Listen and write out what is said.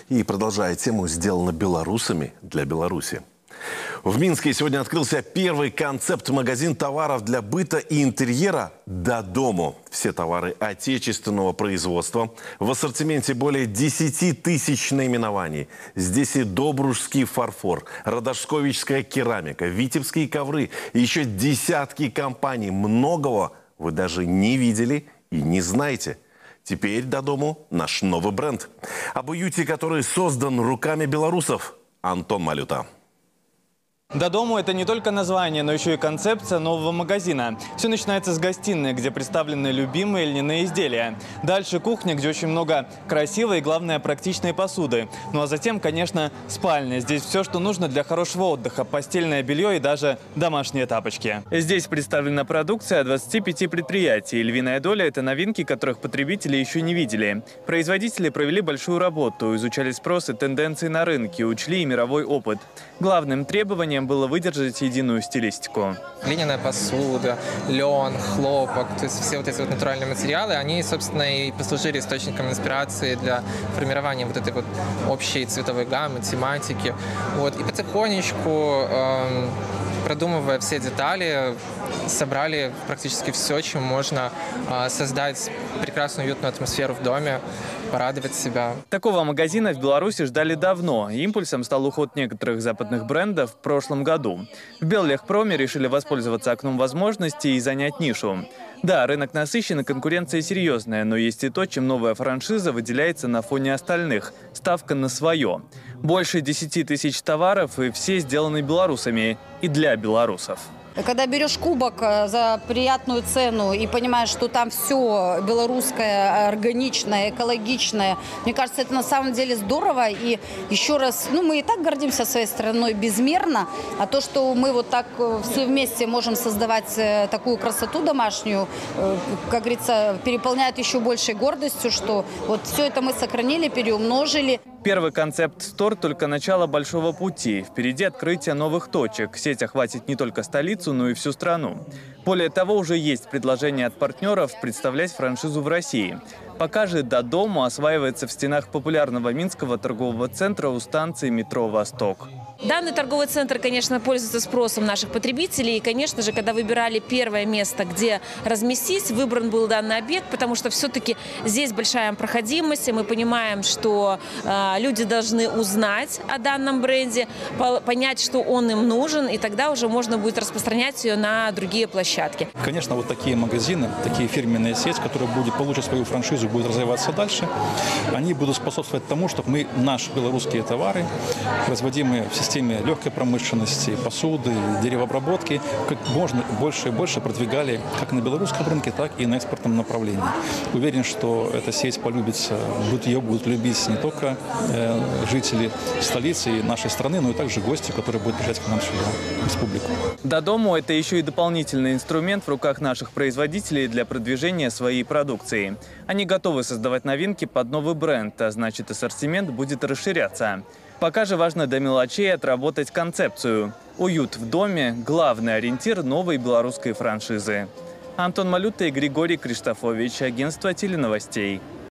И продолжая тему, сделано белорусами для Беларуси. В Минске сегодня открылся первый концепт-магазин товаров для быта и интерьера «До дому». Все товары отечественного производства. В ассортименте более 10 тысяч наименований. Здесь и добружский фарфор, радошковичская керамика, витебские ковры и еще десятки компаний. Многого вы даже не видели и не знаете. Теперь «До дому» – наш новый бренд. Об уюте, который создан руками белорусов. Антон Малюта. «До дому» – это не только название, но еще и концепция нового магазина. Все начинается с гостиной, где представлены любимые льняные изделия. Дальше кухня, где очень много красивой и, главное, практичной посуды. Ну а затем, конечно, спальня. Здесь все, что нужно для хорошего отдыха. Постельное белье и даже домашние тапочки. Здесь представлена продукция 25 предприятий. Львиная доля – это новинки, которых потребители еще не видели. Производители провели большую работу, изучали спрос и тенденции на рынке, учли и мировой опыт. Главным требованием было выдержать единую стилистику. Глиняная посуда, лен, хлопок, то есть все вот эти вот натуральные материалы, они, собственно, и послужили источником инспирации для формирования вот этой вот общей цветовой гаммы, тематики. Вот. И потихонечку, продумывая все детали, собрали практически все, чем можно создать прекрасную уютную атмосферу в доме, порадовать себя. Такого магазина в Беларуси ждали давно. Импульсом стал уход некоторых западных брендов в прошлом году. В Беллегпроме решили воспользоваться окном возможностей и занять нишу. Да, рынок насыщен и конкуренция серьезная, но есть и то, чем новая франшиза выделяется на фоне остальных – ставка на свое. Больше 10 тысяч товаров, и все сделаны белорусами и для белорусов. Когда берешь кубок за приятную цену и понимаешь, что там все белорусское, органичное, экологичное, мне кажется, это на самом деле здорово. И еще раз, мы и так гордимся своей страной безмерно, а то, что мы вот так все вместе можем создавать такую красоту домашнюю, как говорится, переполняет еще большей гордостью, что вот все это мы сохранили, переумножили. Первый концепт-стор – только начало большого пути. Впереди открытие новых точек. Сеть охватит не только столицу, но и всю страну. Более того, уже есть предложение от партнеров представлять франшизу в России. Пока же «До дому» осваивается в стенах популярного минского торгового центра у станции метро «Восток». Данный торговый центр, конечно, пользуется спросом наших потребителей. И, конечно же, когда выбирали первое место, где разместить, выбран был данный объект, потому что все-таки здесь большая проходимость. И мы понимаем, что люди должны узнать о данном бренде, понять, что он им нужен, и тогда уже можно будет распространять ее на другие площадки. Конечно, вот такие магазины, такие фирменные сети, которые получат свою франшизу, будут развиваться дальше, они будут способствовать тому, чтобы мы наши белорусские товары, производимые в системе легкой промышленности, посуды, деревообработки, как можно больше и больше продвигали как на белорусском рынке, так и на экспортном направлении. Уверен, что эта сеть полюбится, ее будут любить не только жители столицы и нашей страны, но и также гости, которые будут приезжать к нам сюда, в республику. «До дому» – это еще и дополнительный инструмент в руках наших производителей для продвижения своей продукции. Они готовы создавать новинки под новый бренд, а значит, ассортимент будет расширяться. Пока же важно до мелочей отработать концепцию. Уют в доме – главный ориентир новой белорусской франшизы. Антон Малюта и Григорий Криштофович, агентство теленовостей.